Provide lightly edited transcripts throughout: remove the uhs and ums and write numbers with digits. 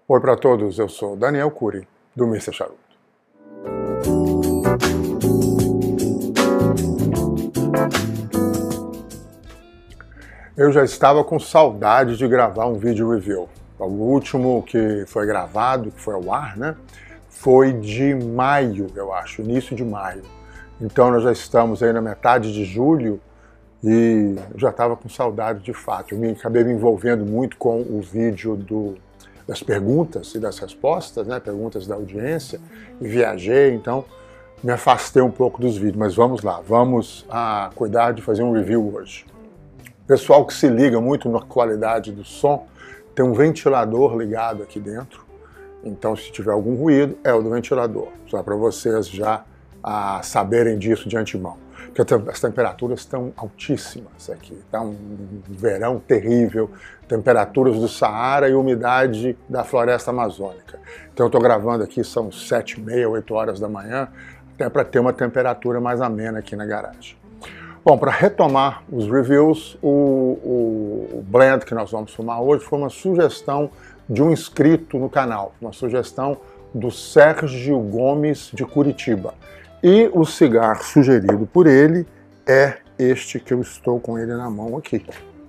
Oi para todos, eu sou Daniel Cury, do Mr. Charuto. Eu já estava com saudade de gravar um vídeo review. O último que foi gravado, que foi ao ar, né? Foi de maio, eu acho, início de maio. Então nós já estamos aí na metade de julho e eu já estava com saudade de fato. Eu acabei me envolvendo muito com o vídeo das perguntas e das respostas, né? Perguntas da audiência, e viajei, então me afastei um pouco dos vídeos. Mas vamos lá, vamos cuidar de fazer um review hoje. Pessoal que se liga muito na qualidade do som, tem um ventilador ligado aqui dentro, então se tiver algum ruído, é o do ventilador, só para vocês já saberem disso de antemão. Porque as temperaturas estão altíssimas aqui, está um verão terrível, temperaturas do Saara e umidade da floresta amazônica. Então eu estou gravando aqui, são 7h30, 8 horas da manhã, até para ter uma temperatura mais amena aqui na garagem. Bom, para retomar os reviews, o blend que nós vamos fumar hoje foi uma sugestão de um inscrito no canal, uma sugestão do Sérgio Gomes de Curitiba. E o cigarro sugerido por ele é este que eu estou com ele na mão aqui.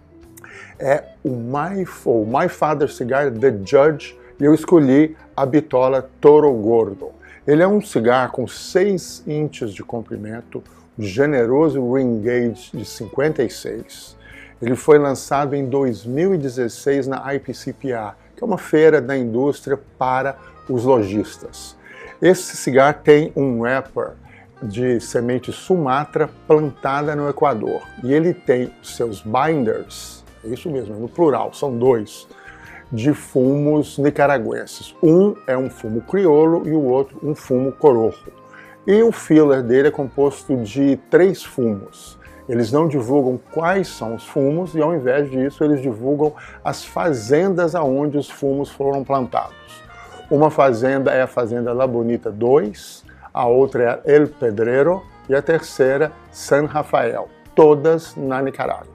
É o My Father Cigar The Judge, e eu escolhi a bitola Toro Gordo. Ele é um cigarro com 6 inches de comprimento, generoso ring gauge de 56. Ele foi lançado em 2016 na IPCPR, que é uma feira da indústria para os lojistas. Esse cigarro tem um wrapper de semente Sumatra plantada no Equador. E ele tem seus binders, é isso mesmo, no plural, são 2, de fumos nicaragüenses. Um é um fumo crioulo e o outro um fumo corojo. E o filler dele é composto de 3 fumos. Eles não divulgam quais são os fumos e, ao invés disso, eles divulgam as fazendas aonde os fumos foram plantados. Uma fazenda é a Fazenda La Bonita 2, a outra é El Pedrero e a terceira, San Rafael, todas na Nicarágua.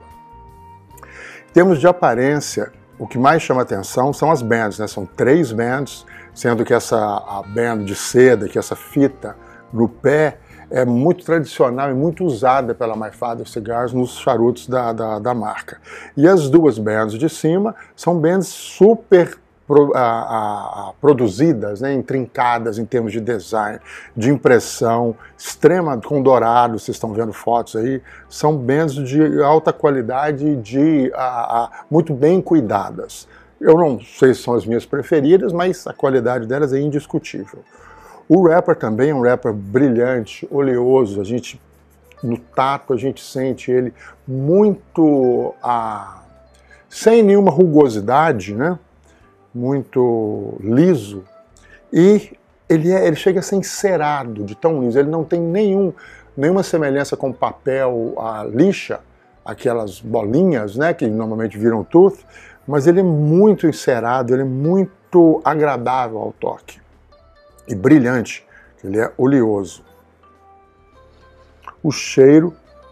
Em termos de aparência, o que mais chama atenção são as bands, né? São 3 bands, sendo que a band de seda, que essa fita no pé, é muito tradicional e muito usada pela My Father Cigars nos charutos da marca. E as 2 bands de cima são bands super produzidas, né, intrincadas em termos de design, de impressão, extrema, com dourado, vocês estão vendo fotos aí, são bands de alta qualidade, muito bem cuidadas. Eu não sei se são as minhas preferidas, mas a qualidade delas é indiscutível. O wrapper também é um wrapper brilhante, oleoso, no tato a gente sente ele muito sem nenhuma rugosidade, né? Muito liso, e ele chega a ser encerado de tão liso, ele não tem nenhuma semelhança com papel lixa, aquelas bolinhas, né, que normalmente viram tooth, mas ele é muito encerado, ele é muito agradável ao toque. E brilhante, ele é oleoso. O cheiro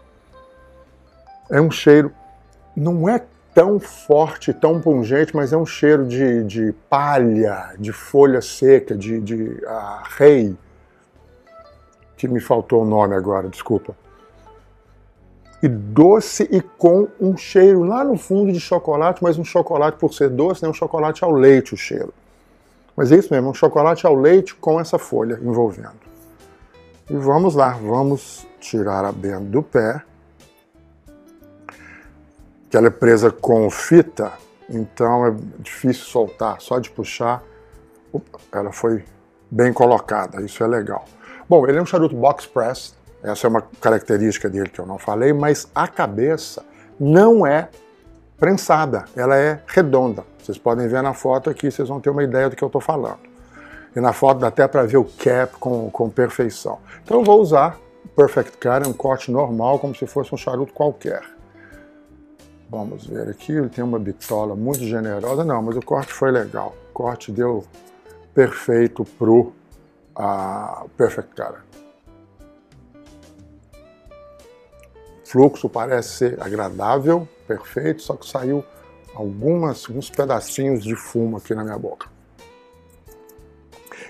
é um cheiro, não é tão forte, tão pungente, mas é um cheiro de palha, de folha seca, de rei, que me faltou o nome agora, desculpa. E doce e com um cheiro lá no fundo de chocolate, mas um chocolate, por ser doce, né, um chocolate ao leite o cheiro. Mas é isso mesmo, um chocolate ao leite com essa folha envolvendo. E vamos lá, vamos tirar a benda do pé, que ela é presa com fita, então é difícil soltar, só de puxar. Ela foi bem colocada, isso é legal. Bom, ele é um charuto box press, essa é uma característica dele que eu não falei, mas a cabeça não é prensada, ela é redonda. Vocês podem ver na foto aqui, vocês vão ter uma ideia do que eu estou falando. E na foto dá até para ver o cap com perfeição. Então eu vou usar o Perfect Cut, um corte normal, como se fosse um charuto qualquer. Vamos ver aqui, ele tem uma bitola muito generosa. Não, mas o corte foi legal. O corte deu perfeito pro Perfect Cut. O fluxo parece ser agradável, perfeito, só que saiu alguns pedacinhos de fumo aqui na minha boca.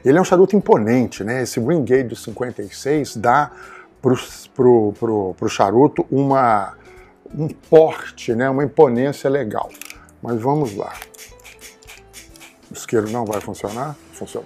Ele é um charuto imponente, né? Esse Ring Gauge de 56 dá pro charuto um porte, né? Uma imponência legal. Mas vamos lá. O isqueiro não vai funcionar? Funcionou.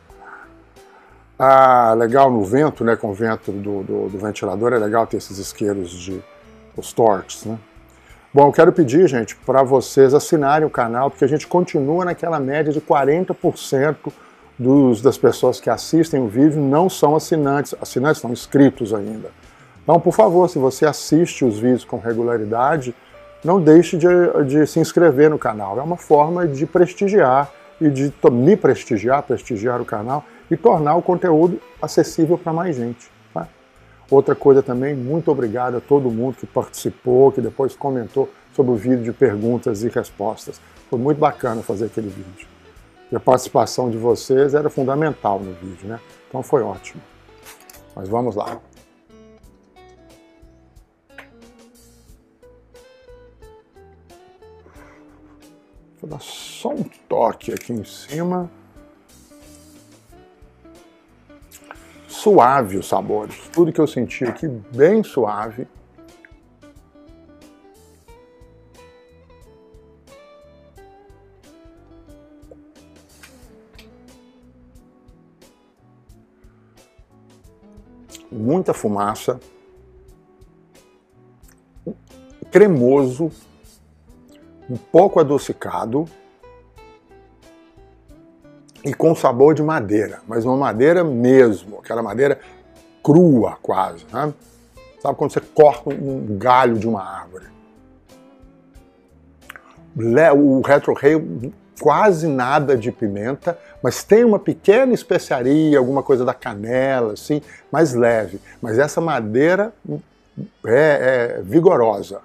Ah, legal no vento, né? Com o vento do ventilador é legal ter esses isqueiros os torches, né? Bom, eu quero pedir, gente, para vocês assinarem o canal, porque a gente continua naquela média de 40% das pessoas que assistem o vídeo não são assinantes são inscritos ainda. Então, por favor, se você assiste os vídeos com regularidade, não deixe de se inscrever no canal. É uma forma de prestigiar e de me prestigiar o canal e tornar o conteúdo acessível para mais gente. Tá? Outra coisa também, muito obrigado a todo mundo que participou, que depois comentou sobre o vídeo de perguntas e respostas. Foi muito bacana fazer aquele vídeo. E a participação de vocês era fundamental no vídeo, né? Então foi ótimo. Mas vamos lá. Vou dar só um toque aqui em cima. Suave os sabores. Tudo que eu senti aqui bem suave. Muita fumaça. Cremoso. Um pouco adocicado. E com sabor de madeira, mas uma madeira mesmo, aquela madeira crua quase, né? Sabe quando você corta um galho de uma árvore? O retrohail quase nada de pimenta, mas tem uma pequena especiaria, alguma coisa da canela, assim, mais leve. Mas essa madeira é vigorosa.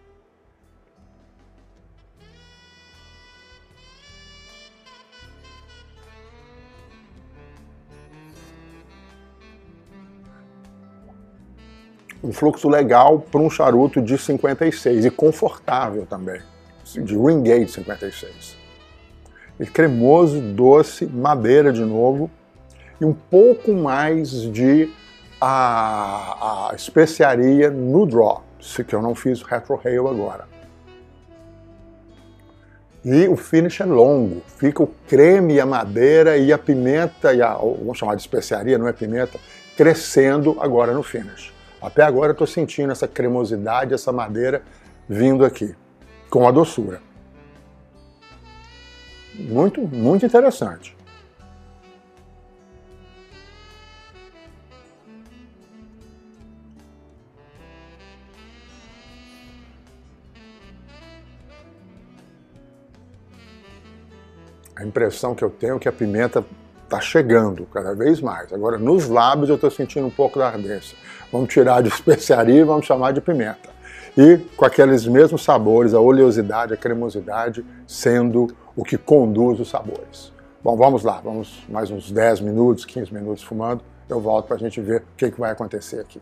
Um fluxo legal para um charuto de 56 e confortável também, de Ring Gauge 56. E cremoso, doce, madeira de novo e um pouco mais de a especiaria no draw, que eu não fiz retrohail agora. E o finish é longo, fica o creme e a madeira e a pimenta, vamos chamar de especiaria, não é pimenta, crescendo agora no finish. Até agora eu estou sentindo essa cremosidade, essa madeira vindo aqui, com a doçura. Muito, muito interessante. A impressão que eu tenho é que a pimenta está chegando cada vez mais. Agora, nos lábios eu estou sentindo um pouco da ardência. Vamos tirar de especiaria e vamos chamar de pimenta. E com aqueles mesmos sabores, a oleosidade, a cremosidade, sendo o que conduz os sabores. Bom, vamos lá. Vamos mais uns 10 minutos, 15 minutos fumando. Eu volto para a gente ver o que vai acontecer aqui.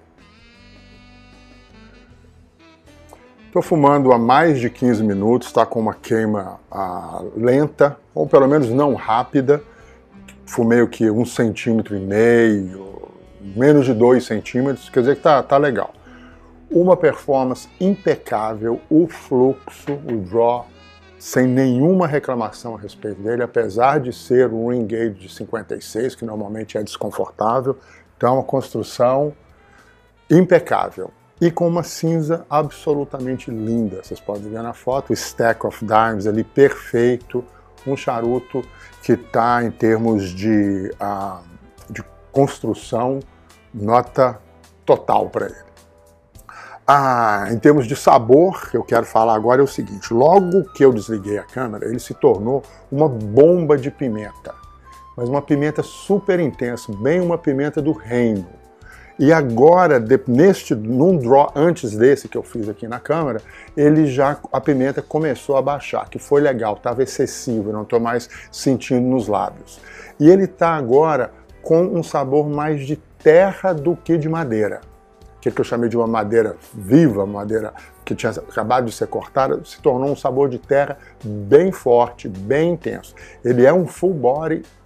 Estou fumando há mais de 15 minutos, está com uma queima lenta, ou pelo menos não rápida. Fumei o que? 1,5 centímetros, menos de 2 centímetros, quer dizer que tá legal. Uma performance impecável, o fluxo, o draw, sem nenhuma reclamação a respeito dele, apesar de ser um Ring Gauge de 56, que normalmente é desconfortável. Então, a construção impecável. E com uma cinza absolutamente linda. Vocês podem ver na foto, o Stack of Dimes ali perfeito. Um charuto que está, em termos de construção, nota total para ele. Em termos de sabor, que eu quero falar agora é o seguinte: logo que eu desliguei a câmera, ele se tornou uma bomba de pimenta. Mas uma pimenta super intensa, bem uma pimenta do reino. E agora, num draw antes desse que eu fiz aqui na câmera, a pimenta começou a baixar, que foi legal, estava excessivo, não estou mais sentindo nos lábios. E ele está agora com um sabor mais de terra do que de madeira. Aquilo que eu chamei de uma madeira viva, madeira que tinha acabado de ser cortada, se tornou um sabor de terra bem forte, bem intenso. Ele é um full body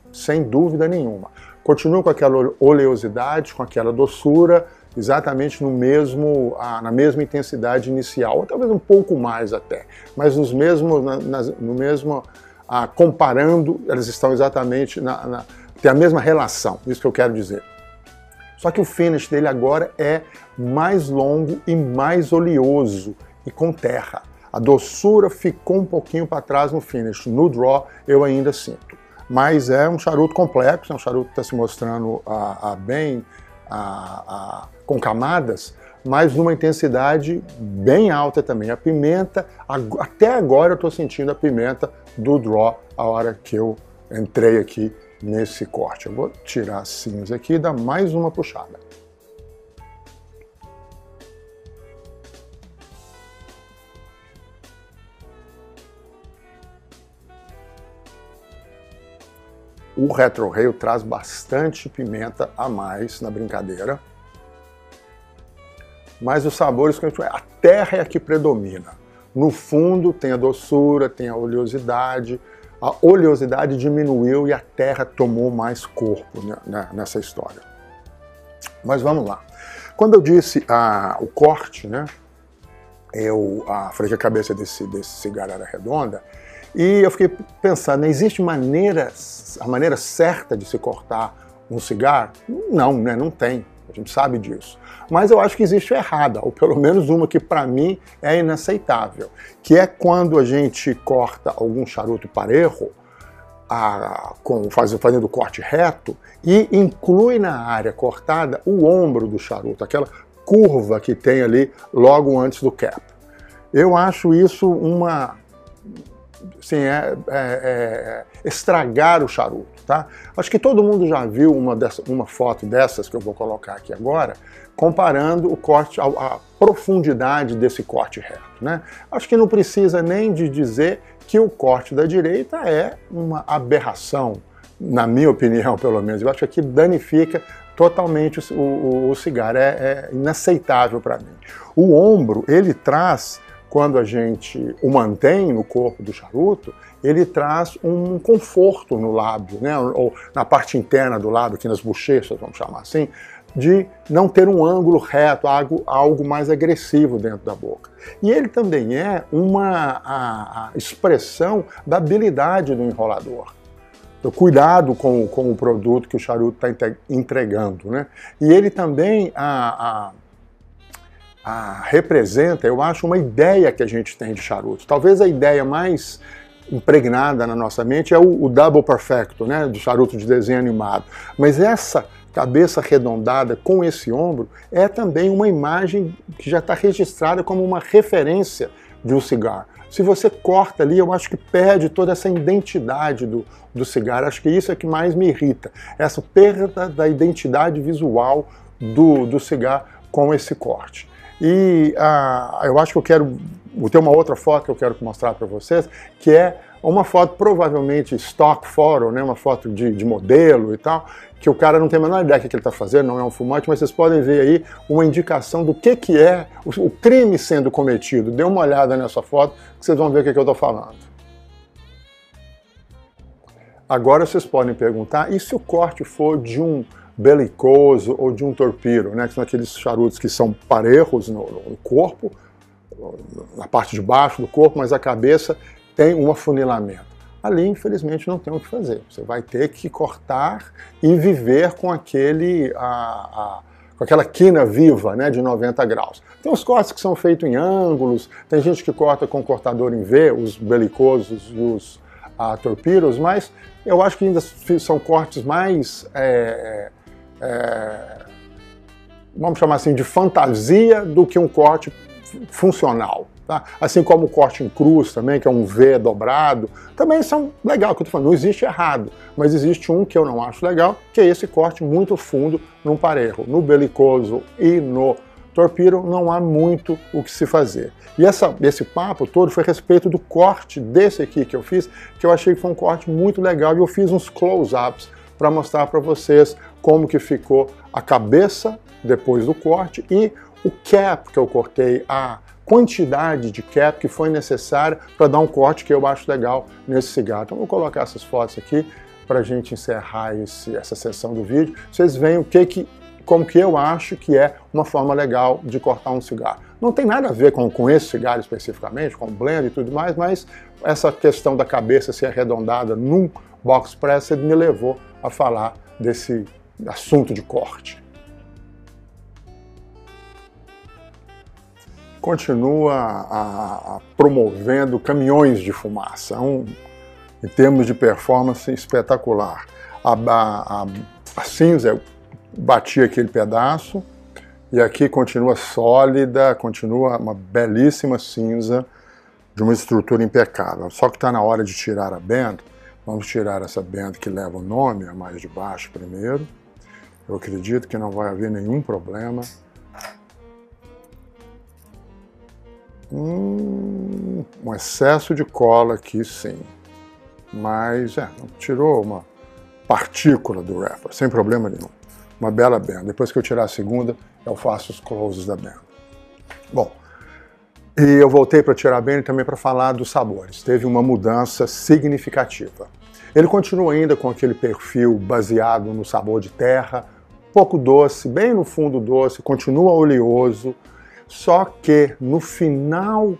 sem dúvida nenhuma. Continua com aquela oleosidade, com aquela doçura, exatamente no mesmo, na mesma intensidade inicial, ou talvez um pouco mais até, mas no mesmo, comparando, elas estão exatamente, tem a mesma relação, isso que eu quero dizer. Só que o finish dele agora é mais longo e mais oleoso e com terra. A doçura ficou um pouquinho para trás no finish, no draw eu ainda sinto. Mas é um charuto complexo, é um charuto que está se mostrando bem com camadas, mas numa intensidade bem alta também. A pimenta, até agora eu estou sentindo a pimenta do draw a hora que eu entrei aqui nesse corte. Eu vou tirar as cinzas aqui e dar mais uma puxada. O Retrohale traz bastante pimenta a mais na brincadeira, mas os sabores, a terra é a que predomina. No fundo tem a doçura, tem a oleosidade diminuiu e a terra tomou mais corpo nessa história. Mas vamos lá. Quando eu disse o corte, né, eu falei que a cabeça desse cigarro era redonda, e eu fiquei pensando, existe a maneira certa de se cortar um cigarro? Não, né? Não tem, a gente sabe disso. Mas eu acho que existe errada, ou pelo menos uma que para mim é inaceitável, que é quando a gente corta algum charuto parejo, fazendo o corte reto, e inclui na área cortada o ombro do charuto, aquela curva que tem ali logo antes do cap. Eu acho isso estragar o charuto, tá? Acho que todo mundo já viu uma foto dessas que eu vou colocar aqui agora, comparando o corte, a profundidade desse corte reto, né? Acho que não precisa nem de dizer que o corte da direita é uma aberração, na minha opinião, pelo menos. Eu acho que aqui danifica totalmente o cigarro, é inaceitável para mim. O ombro, ele traz, quando a gente o mantém no corpo do charuto, ele traz um conforto no lábio, né? Ou na parte interna do lábio, aqui nas bochechas, vamos chamar assim, de não ter um ângulo reto, algo mais agressivo dentro da boca. E ele também é a expressão da habilidade do enrolador. O cuidado com o produto que o charuto está entregando, né? E ele também representa, eu acho, uma ideia que a gente tem de charuto. Talvez a ideia mais impregnada na nossa mente é o Double Perfecto, né, do charuto de desenho animado. Mas essa cabeça arredondada com esse ombro é também uma imagem que já está registrada como uma referência de um cigarro. Se você corta ali, eu acho que perde toda essa identidade do cigarro. Acho que isso é que mais me irrita, essa perda da identidade visual do cigarro com esse corte. E eu acho que eu ter uma outra foto que eu quero mostrar para vocês, que é uma foto provavelmente stock photo, né, uma foto de modelo e tal, que o cara não tem a menor ideia do que ele está fazendo, não é um fumante, mas vocês podem ver aí uma indicação do que é o crime sendo cometido. Dê uma olhada nessa foto que vocês vão ver o que eu estou falando. Agora vocês podem perguntar, e se o corte for de um belicoso ou de um torpedo, né, que são aqueles charutos que são parejos no corpo, na parte de baixo do corpo, mas a cabeça tem um afunilamento. Ali, infelizmente, não tem o que fazer. Você vai ter que cortar e viver com com aquela quina viva, né, de 90 graus. Tem os cortes que são feitos em ângulos, tem gente que corta com cortador em V, os belicosos e os torpedos, mas eu acho que ainda são cortes mais, vamos chamar assim, de fantasia do que um corte funcional. Tá? Assim como o corte em cruz também, que é um V dobrado, também são legal, que eu tô falando, não existe errado, mas existe um que eu não acho legal, que é esse corte muito fundo num parejo. No belicoso e no torpedo não há muito o que se fazer. E esse papo todo foi a respeito do corte desse aqui que eu fiz, que eu achei que foi um corte muito legal, e eu fiz uns close-ups para mostrar para vocês como que ficou a cabeça depois do corte e o cap que eu cortei, a quantidade de cap que foi necessária para dar um corte que eu acho legal nesse cigarro. Então eu vou colocar essas fotos aqui para a gente encerrar essa sessão do vídeo, vocês veem como que eu acho que é uma forma legal de cortar um cigarro. Não tem nada a ver com esse cigarro especificamente, com o blend e tudo mais, mas essa questão da cabeça ser arredondada num box pressed me levou a falar desse assunto de corte. Continua promovendo caminhões de fumaça, em termos de performance espetacular. A cinza, eu bati aquele pedaço, e aqui continua sólida, continua uma belíssima cinza de uma estrutura impecável. Só que está na hora de tirar a band. Vamos tirar essa band que leva o nome, a mais de baixo primeiro. Eu acredito que não vai haver nenhum problema. Um excesso de cola aqui, sim. Mas tirou uma partícula do wrapper, sem problema nenhum. Uma bela band. Depois que eu tirar a segunda, eu faço os closes da band. Bom, e eu voltei para tirar a band também para falar dos sabores. Teve uma mudança significativa. Ele continua ainda com aquele perfil baseado no sabor de terra, pouco doce, bem no fundo doce, continua oleoso, só que no final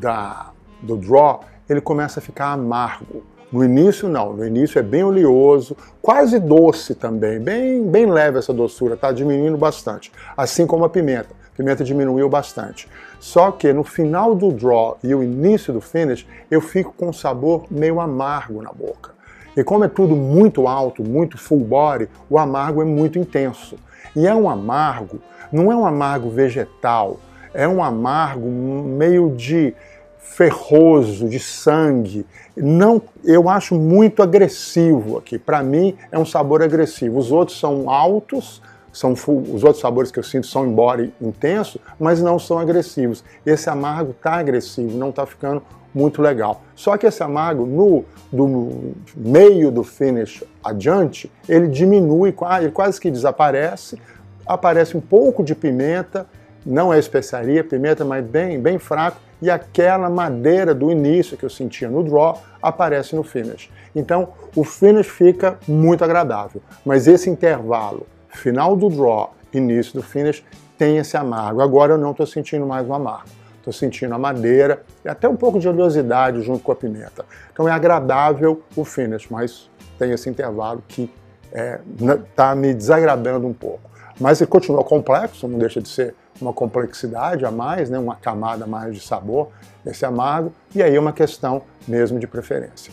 do draw ele começa a ficar amargo. No início não, no início é bem oleoso, quase doce também, bem leve essa doçura, tá diminuindo bastante. Assim como a pimenta diminuiu bastante. Só que no final do draw e o início do finish, eu fico com um sabor meio amargo na boca. E como é tudo muito alto, muito full body, o amargo é muito intenso. E é um amargo, não é um amargo vegetal, é um amargo meio de ferroso, de sangue. Não, eu acho muito agressivo aqui. Para mim é um sabor agressivo. Os outros são altos, os outros sabores que eu sinto são body intenso, mas não são agressivos. Esse amargo tá agressivo, não tá ficando muito legal. Só que esse amargo, do meio do finish adiante, ele diminui, ele quase que desaparece, aparece um pouco de pimenta, não é especiaria, pimenta, mas bem fraco, e aquela madeira do início que eu sentia no draw aparece no finish. Então o finish fica muito agradável, mas esse intervalo, final do draw, início do finish, tem esse amargo. Agora eu não estou sentindo mais o amargo, estou sentindo a madeira e até um pouco de oleosidade junto com a pimenta. Então é agradável o finish, mas tem esse intervalo que está me desagradando um pouco. Mas ele continua complexo, não deixa de ser uma complexidade a mais, né, uma camada a mais de sabor, esse amargo, e aí é uma questão mesmo de preferência.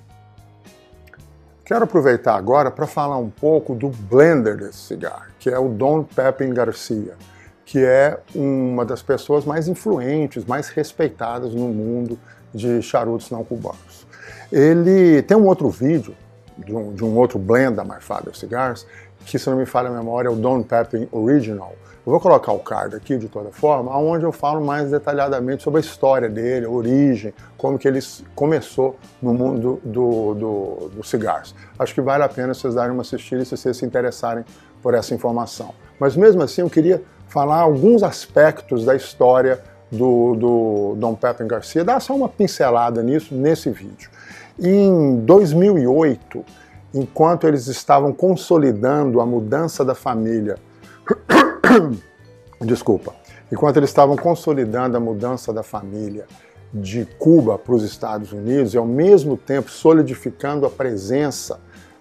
Quero aproveitar agora para falar um pouco do blender desse cigarro, que é o Don Pepin Garcia, que é uma das pessoas mais influentes, mais respeitadas no mundo de charutos não cubanos. Ele tem um outro vídeo de um outro blend da My Father Cigars, que, se não me falha a memória, é o Don Pepin Original. Eu vou colocar o card aqui, de toda forma, onde eu falo mais detalhadamente sobre a história dele, a origem, como que ele começou no mundo do cigars. Acho que vale a pena vocês darem uma assistida se vocês se interessarem por essa informação. Mas mesmo assim, eu queria falar alguns aspectos da história do Don Pepin Garcia, dar só uma pincelada nisso nesse vídeo. Em 2008, enquanto eles estavam consolidando a mudança da família, enquanto eles estavam consolidando a mudança da família de Cuba para os Estados Unidos e ao mesmo tempo solidificando a presença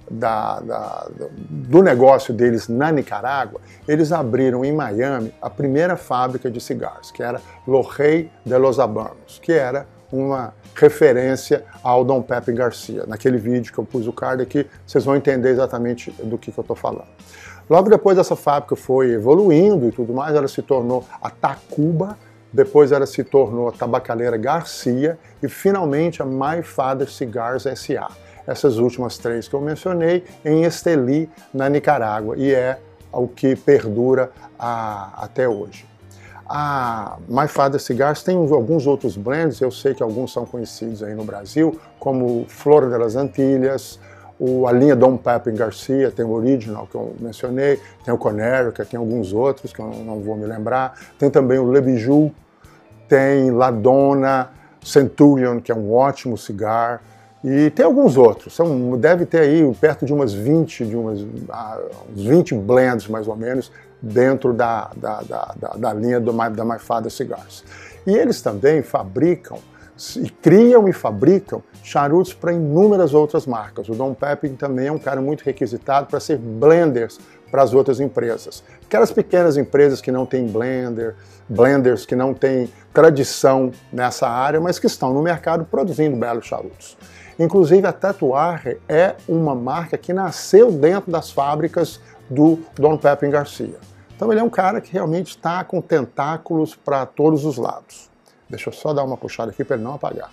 do negócio deles na Nicarágua, eles abriram em Miami a primeira fábrica de cigarros, que era Los Rey de los Habanos, que era uma referência ao Don Pepin Garcia. Naquele vídeo que eu pus o card aqui, vocês vão entender exatamente do que eu estou falando. Logo depois essa fábrica foi evoluindo e tudo mais, ela se tornou a Tacuba, depois ela se tornou a Tabacaleira Garcia e finalmente a My Father Cigars S.A. Essas últimas três que eu mencionei em Estelí, na Nicarágua, e é o que perdura até hoje. A My Father Cigars tem alguns outros blends, eu sei que alguns são conhecidos aí no Brasil, como Flor de las Antillas, a linha Don Pepin Garcia, tem o Original que eu mencionei, tem o Conérica, tem alguns outros que eu não vou me lembrar, tem também o Le Bijou, tem La Donna, Centurion, que é um ótimo cigar, E tem alguns outros, deve ter aí perto de uns 20 blends mais ou menos dentro da linha da My Father Cigars. E eles também criam e fabricam charutos para inúmeras outras marcas. O Dom Pepin também é um cara muito requisitado para ser blenders para as outras empresas. Aquelas pequenas empresas que não têm blenders que não têm tradição nessa área, mas que estão no mercado produzindo belos charutos. Inclusive a Tatuar é uma marca que nasceu dentro das fábricas do Dom Pepin Garcia. Então ele é um cara que realmente está com tentáculos para todos os lados. Deixa eu só dar uma puxada aqui para ele não apagar.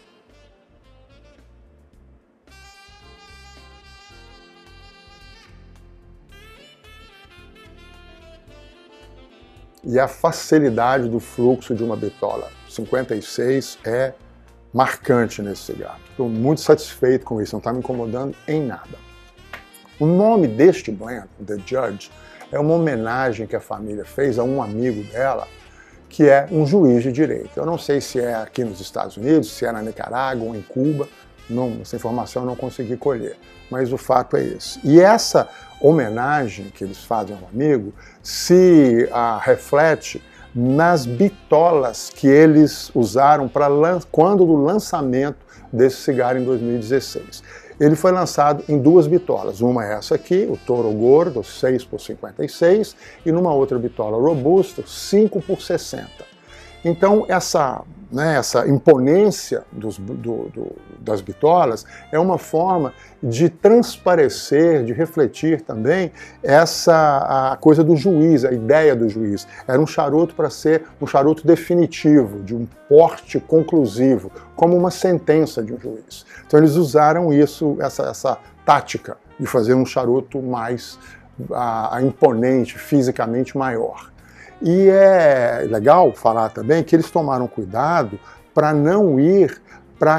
E a facilidade do fluxo de uma bitola 56 é marcante nesse cigarro. Estou muito satisfeito com isso, não está me incomodando em nada. O nome deste blend, The Judge, é uma homenagem que a família fez a um amigo dela, que é um juiz de direito. Eu não sei se é aqui nos Estados Unidos, se é na Nicarágua ou em Cuba, essa informação eu não consegui colher, mas o fato é esse. E essa homenagem que eles fazem ao amigo se reflete nas bitolas que eles usaram quando do lançamento desse cigarro em 2016. Ele foi lançado em duas bitolas, uma é essa aqui, o Toro Gordo, 6x56, e numa outra bitola robusta, 5x60. Então essa imponência das bitolas é uma forma de transparecer, de refletir também a coisa do juiz, a ideia do juiz. Era um charuto para ser um charuto definitivo, de um porte conclusivo, como uma sentença de um juiz. Então eles usaram essa tática de fazer um charuto mais imponente, fisicamente maior. E é legal falar também que eles tomaram cuidado para não ir para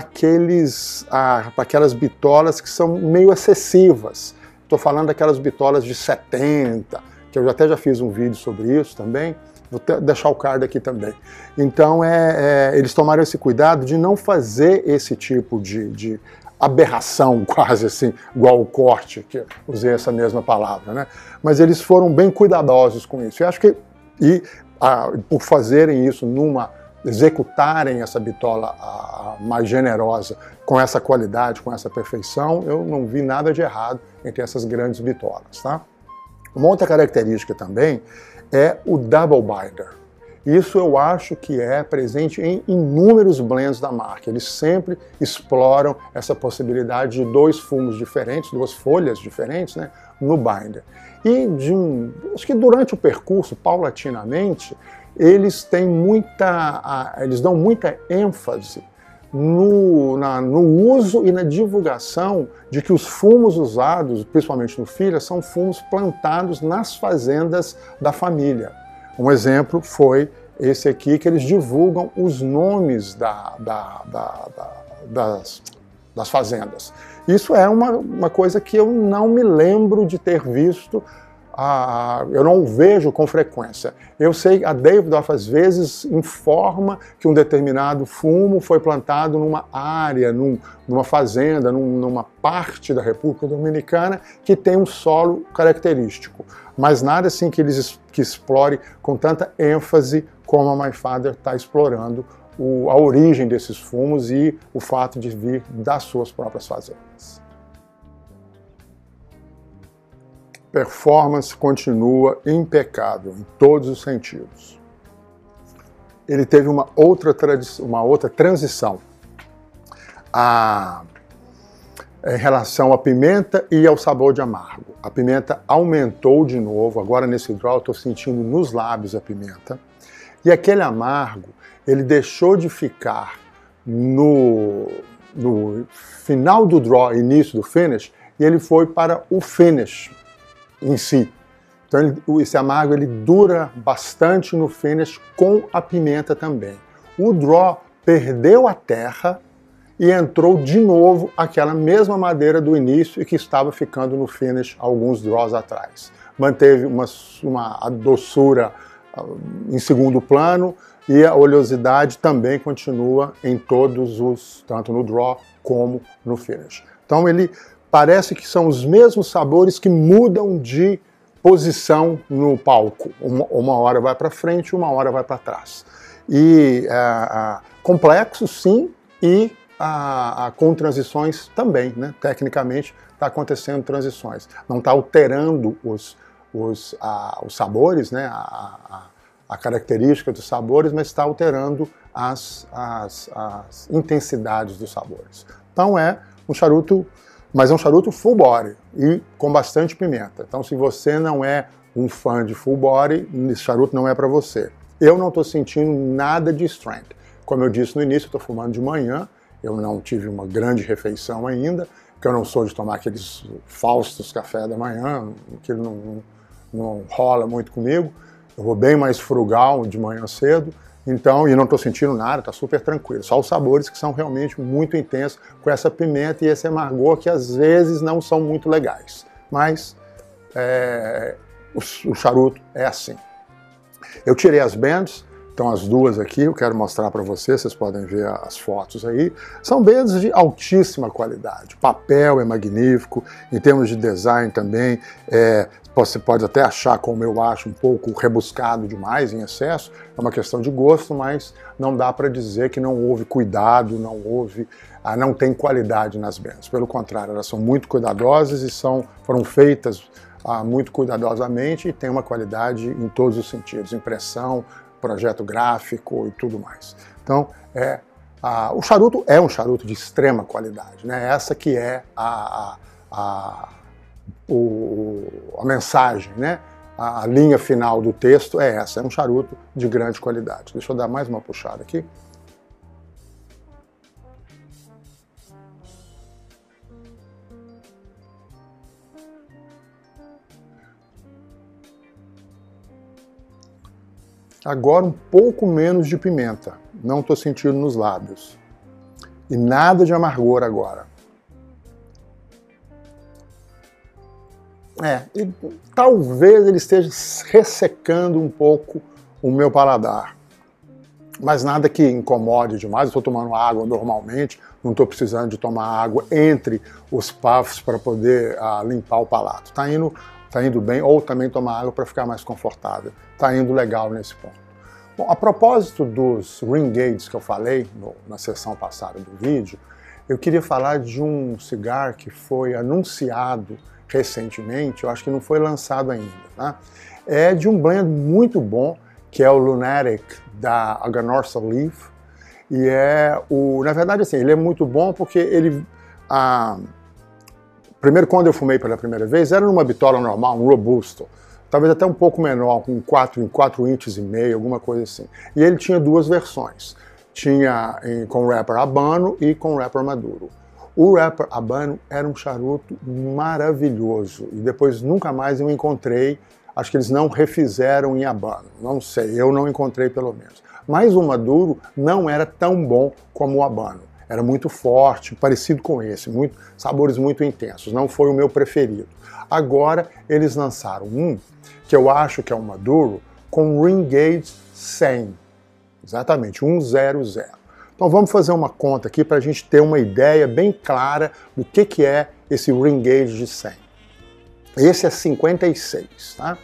aquelas bitolas que são meio excessivas. Estou falando daquelas bitolas de 70, que eu até já fiz um vídeo sobre isso também, vou deixar o card aqui também. Então eles tomaram esse cuidado de não fazer esse tipo de aberração, quase assim, igual o corte, que eu usei essa mesma palavra, né? Mas eles foram bem cuidadosos com isso. Eu acho que por fazerem isso executarem essa bitola mais generosa, com essa qualidade, com essa perfeição, eu não vi nada de errado entre essas grandes bitolas, tá? Uma outra característica também é o Double Binder. Isso eu acho que é presente em inúmeros blends da marca. Eles sempre exploram essa possibilidade de dois fumos diferentes, duas folhas diferentes, né, no binder. E acho que durante o percurso, paulatinamente, eles dão muita ênfase no uso e na divulgação de que os fumos usados, principalmente no Filha, são fumos plantados nas fazendas da família. Um exemplo foi esse aqui, que eles divulgam os nomes das fazendas. Isso é uma coisa que eu não me lembro de ter visto, eu não vejo com frequência. Eu sei, a Davidoff às vezes informa que um determinado fumo foi plantado numa área, numa fazenda, numa parte da República Dominicana que tem um solo característico. Mas nada assim que explore com tanta ênfase como a My Father está explorando a origem desses fumos e o fato de vir das suas próprias fazendas. Performance continua impecável em todos os sentidos. Ele teve uma outra transição em relação à pimenta e ao sabor de amargo. A pimenta aumentou de novo, agora nesse draw eu estou sentindo nos lábios a pimenta. E aquele amargo, ele deixou de ficar no final do draw, início do finish, e ele foi para o finish em si. Então esse amargo ele dura bastante no finish com a pimenta também. O draw perdeu a terra e entrou de novo aquela mesma madeira do início e que estava ficando no finish alguns draws atrás. Manteve a doçura em segundo plano e a oleosidade também continua em tanto no draw como no finish. Então ele parece que são os mesmos sabores que mudam de posição no palco. Uma hora vai para frente, uma hora vai para trás. E complexo, sim, e com transições também, né? Tecnicamente está acontecendo transições. Não está alterando os sabores, né? A característica dos sabores, mas está alterando as intensidades dos sabores. Então é um charuto, mas é um charuto full body e com bastante pimenta. Então se você não é um fã de full body, esse charuto não é para você. Eu não estou sentindo nada de strength. Como eu disse no início, eu estou fumando de manhã, eu não tive uma grande refeição ainda, porque eu não sou de tomar aqueles faustos café da manhã, que não rola muito comigo. Eu vou bem mais frugal de manhã cedo, então, e não estou sentindo nada, está super tranquilo. Só os sabores que são realmente muito intensos, com essa pimenta e esse amargor que às vezes não são muito legais. Mas o charuto é assim. Eu tirei as bands, então as duas aqui, eu quero mostrar para vocês podem ver as fotos aí. São bands de altíssima qualidade, o papel é magnífico, em termos de design também, você pode até achar, como eu acho, um pouco rebuscado demais, em excesso, é uma questão de gosto, mas não dá para dizer que não houve cuidado, não tem qualidade nas bands. Pelo contrário, elas são muito cuidadosas e foram feitas muito cuidadosamente e tem uma qualidade em todos os sentidos, impressão, projeto gráfico e tudo mais. Então, o charuto é um charuto de extrema qualidade, né? Essa que é a mensagem, né? A linha final do texto é essa, é um charuto de grande qualidade. Deixa eu dar mais uma puxada aqui. Agora um pouco menos de pimenta, não estou sentindo nos lábios. E nada de amargor agora. E talvez ele esteja ressecando um pouco o meu paladar. Mas nada que incomode demais, eu estou tomando água normalmente, não estou precisando de tomar água entre os puffs para poder limpar o palato. Está indo bem, ou também tomar água para ficar mais confortável. Está indo legal nesse ponto. Bom, a propósito dos ring gauges que eu falei na sessão passada do vídeo, eu queria falar de um cigarro que foi anunciado recentemente, eu acho que não foi lançado ainda, tá? É de um blend muito bom, que é o Lunatic da Aganorsa Leaf, e na verdade assim, ele é muito bom porque ele, primeiro quando eu fumei pela primeira vez, era numa bitola normal, um Robusto, talvez até um pouco menor, com 4,5 inches, alguma coisa assim. E ele tinha duas versões, tinha com wrapper Habano e com wrapper Maduro. O wrapper Habano era um charuto maravilhoso, e depois nunca mais eu encontrei, acho que eles não refizeram em Habano, não sei, eu não encontrei pelo menos. Mas o Maduro não era tão bom como o Habano, era muito forte, parecido com esse, sabores muito intensos, não foi o meu preferido. Agora eles lançaram um, que eu acho que é um Maduro, com ring gauge 100, exatamente, 100. Então vamos fazer uma conta aqui para a gente ter uma ideia bem clara do que é esse ring gauge de 100. Esse é 56, tá?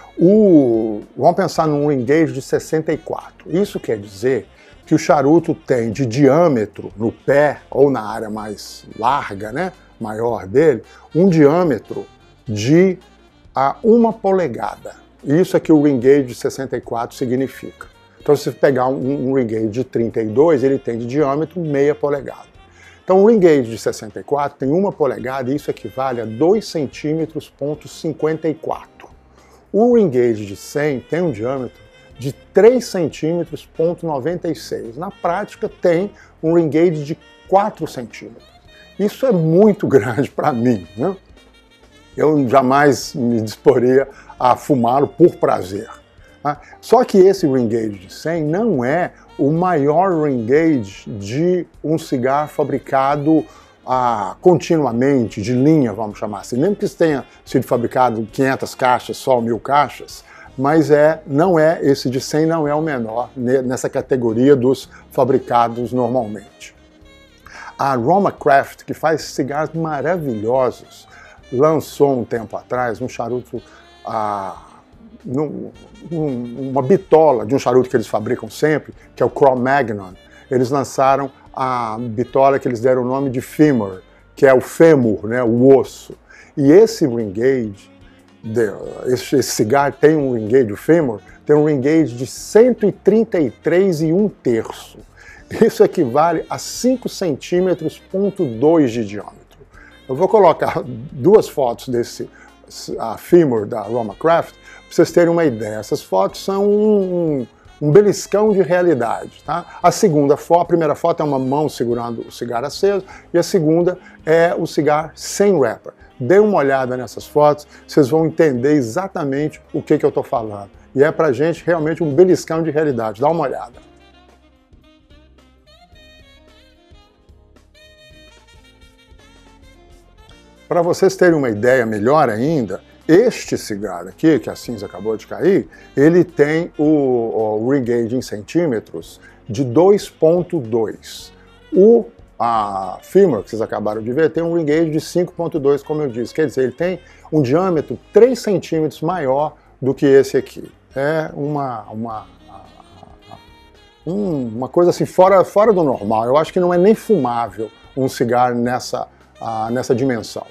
Vamos pensar num ring gauge de 64. Isso quer dizer que o charuto tem de diâmetro no pé, ou na área mais larga, né, maior dele, um diâmetro de 1 polegada. Isso é que o ring gauge de 64 significa. Então, se você pegar um ring gauge de 32, ele tem de diâmetro meia polegada. Então, o ring gauge de 64 tem 1 polegada e isso equivale a 2 centímetros, ponto 54. O ring gauge de 100 tem um diâmetro de 3 centímetros, ponto 96. Na prática, tem um ring gauge de 4 centímetros. Isso é muito grande para mim, né? Eu jamais me disporia a fumá-lo por prazer. Só que esse ring gauge de 100 não é o maior ring gauge de um cigarro fabricado continuamente, de linha, vamos chamar assim. Mesmo que isso tenha sido fabricado 500 caixas, só 1000 caixas, mas esse de 100 não é o menor nessa categoria dos fabricados normalmente. A Roma Craft, que faz cigarros maravilhosos, lançou um tempo atrás um charuto, uma bitola de um charuto que eles fabricam sempre, que é o Cro-Magnon. Eles lançaram a bitola que eles deram o nome de Femur, que é o fêmur, né, o osso. E esse ring gauge, esse cigarro tem um ring gauge, o Femur, tem um ring gauge de 133 1/3. Isso equivale a 5 centímetros, ponto 2 de diâmetro. Eu vou colocar duas fotos desse Femur da Roma Craft para vocês terem uma ideia. Essas fotos são um beliscão de realidade, tá? A primeira foto é uma mão segurando o cigarro aceso e a segunda é o cigarro sem wrapper. Dê uma olhada nessas fotos, vocês vão entender exatamente o que eu estou falando. E é pra gente realmente um beliscão de realidade. Dá uma olhada. Para vocês terem uma ideia melhor ainda, este cigarro aqui, que a cinza acabou de cair, ele tem o ring gauge em centímetros de 2.2. A Femur, que vocês acabaram de ver, tem um ring gauge de 5.2, como eu disse. Quer dizer, ele tem um diâmetro 3 centímetros maior do que esse aqui. É uma coisa assim fora do normal. Eu acho que não é nem fumável um cigarro nessa dimensão.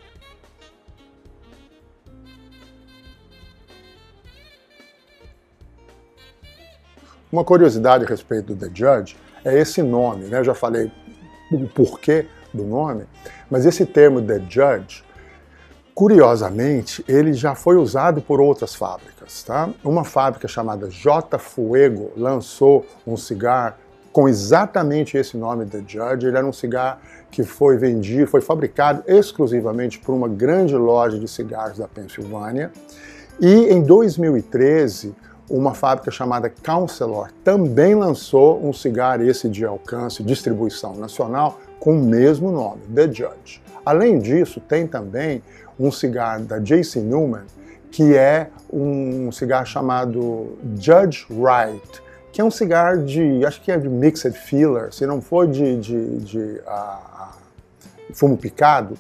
Uma curiosidade a respeito do The Judge é esse nome, né? Eu já falei o porquê do nome, mas esse termo The Judge, curiosamente, ele já foi usado por outras fábricas, tá? Uma fábrica chamada J. Fuego lançou um cigarro com exatamente esse nome, The Judge. Ele era um cigarro que foi fabricado exclusivamente por uma grande loja de cigarros da Pensilvânia. E em 2013, uma fábrica chamada Counselor também lançou um cigarro, esse de alcance, distribuição nacional, com o mesmo nome, The Judge. Além disso, tem também um cigarro da J.C. Newman, que é um cigarro chamado Judge Right, que é um cigarro acho que é de mixed filler, se não for de fumo picado,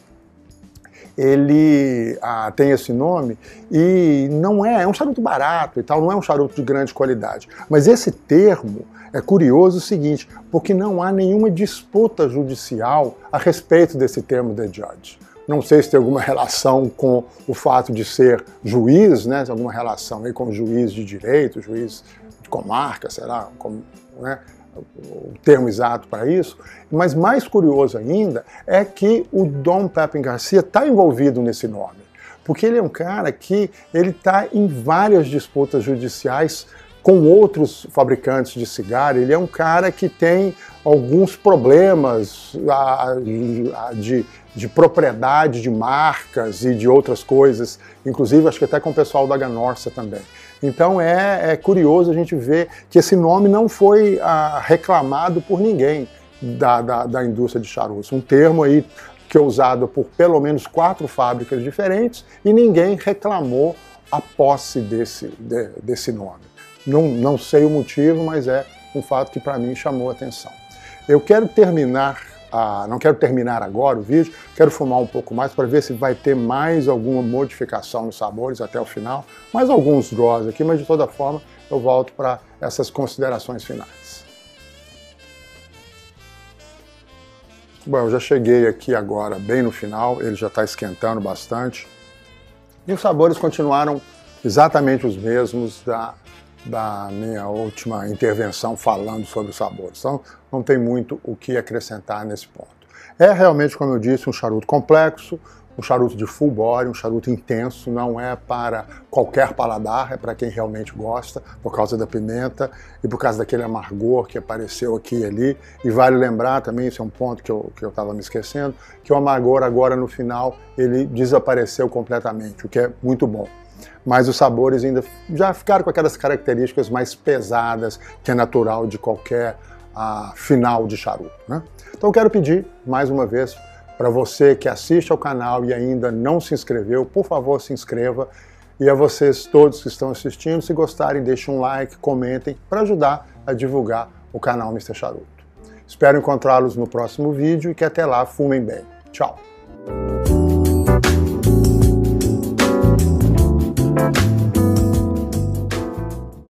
ele tem esse nome e não é um charuto barato e tal, não é um charuto de grande qualidade. Mas esse termo é curioso o seguinte, porque não há nenhuma disputa judicial a respeito desse termo The Judge. Não sei se tem alguma relação com o fato de ser juiz, né? Alguma relação aí com juiz de direito, juiz de comarca, sei lá, né? O termo exato para isso, mas mais curioso ainda é que o Dom Pepin Garcia está envolvido nesse nome, porque ele é um cara que ele está em várias disputas judiciais com outros fabricantes de cigarro. Ele é um cara que tem alguns problemas de propriedade de marcas e de outras coisas, inclusive acho que até com o pessoal da Ganorsa também. Então é curioso a gente ver que esse nome não foi reclamado por ninguém da indústria de charutos. Um termo aí que é usado por pelo menos 4 fábricas diferentes e ninguém reclamou a posse desse nome. Não sei o motivo, mas é um fato que para mim chamou a atenção. Eu quero terminar, não quero terminar agora o vídeo, quero fumar um pouco mais para ver se vai ter mais alguma modificação nos sabores até o final, mais alguns draws aqui, mas de toda forma eu volto para essas considerações finais. Bom, eu já cheguei aqui agora bem no final, ele já está esquentando bastante e os sabores continuaram exatamente os mesmos da minha última intervenção falando sobre os sabores. Então, não tem muito o que acrescentar nesse ponto. É realmente, como eu disse, um charuto complexo, um charuto de full body, um charuto intenso, não é para qualquer paladar, é para quem realmente gosta, por causa da pimenta e por causa daquele amargor que apareceu aqui e ali. E vale lembrar também, esse é um ponto que eu estava me esquecendo, que o amargor agora no final ele desapareceu completamente, o que é muito bom. Mas os sabores ainda já ficaram com aquelas características mais pesadas que é natural de qualquer final de charuto, né? Então eu quero pedir, mais uma vez, para você que assiste ao canal e ainda não se inscreveu, por favor se inscreva. E a vocês todos que estão assistindo, se gostarem, deixem um like, comentem, para ajudar a divulgar o canal Mr. Charuto. Espero encontrá-los no próximo vídeo e que até lá fumem bem. Tchau!